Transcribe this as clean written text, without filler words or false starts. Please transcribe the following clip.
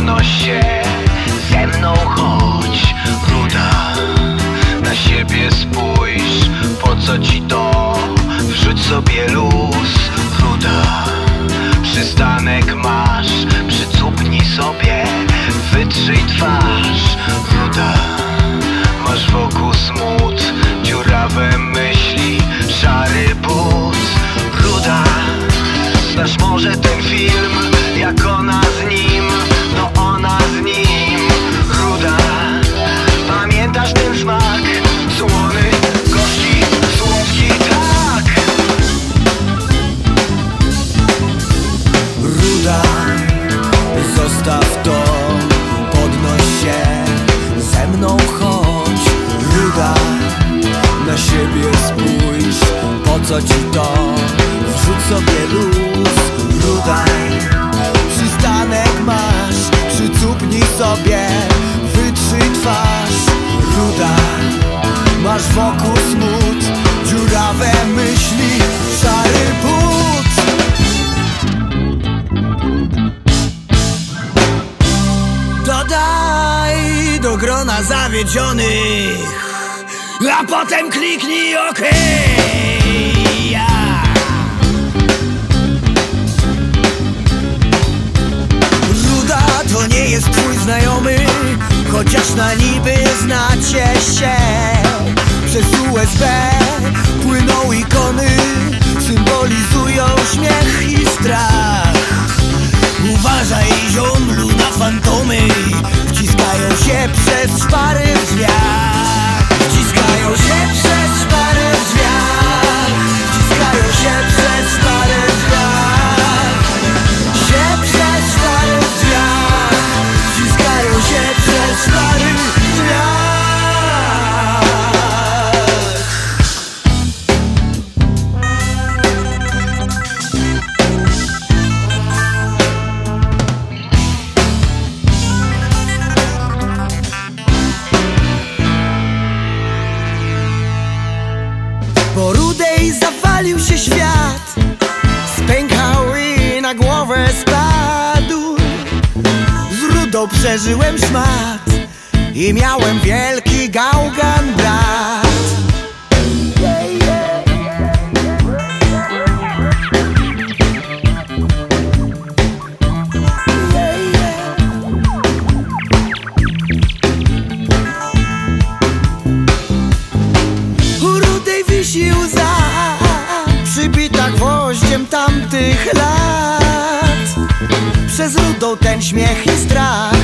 podnoś się, ze mną chodź. Ruda, na siebie spójrz, po co ci to? Wrzuć sobie luz. Ruda, przystanek masz, przycupnij sobie, wytrzyj twarz. Ruda, masz wokół smut, dziurawe myśli, szary but. Ruda, znasz może ten film, jak ona z nim, no ona z nim. Ruda, pamiętasz ten smak, słony, gorzki, słodki, tak. Ruda, zostaw to, podnoś się, ze mną chodź. Ruda, na siebie spójrz, po co ci to? Wrzuć sobie luz. Ruda, przystanek masz, przycupnij sobie, wytrzyj twarz. Ruda, masz wokół smut, dziurawe myśli, szary but. Dodaj do grona zawiedzionych, a potem kliknij OK. Ruda to nie jest twój znajomy, chociaż na niby znacie się. Przez USB płyną ikony, symbolizują śmiech i strach. Uważaj ziomlu na fantomy, wciskają się przez szpary w drzwiach. Wciskają się przez szpary w drzwiach. Wciskają się przez szpary w drzwiach. Się przez szpary w drzwiach. Wciskają się przez szpary w drzwiach. Po Rudej zawalił się świat, spękał i na głowę spadł. Z Rudą przeżyłem szmat i miałem wielki gałgan brat. Wisi łza, przybita gwoździem tamtych lat. Przez Rudą ten śmiech i strach